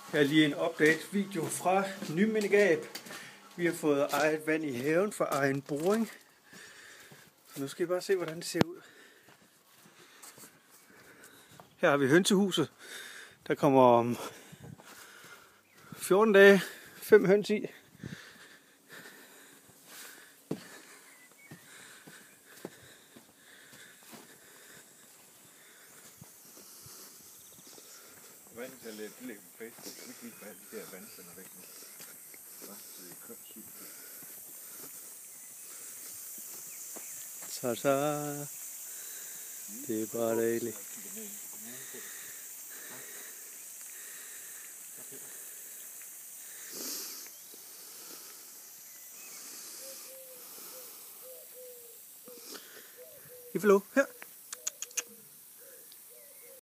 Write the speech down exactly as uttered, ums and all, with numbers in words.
Her er lige en update-video fra Nymindegab. Vi har fået eget vand i haven fra egen boring. Så nu skal I bare se, hvordan det ser ud. Her har vi hønsehuset. Der kommer om fjorten dage fem høns i. Vandet er lidt lidt på Facebook. Vi kan ikke bare de der vandsender væk nu. Det er kønssygt. Så så. Det er bare dejligt. I får lov her.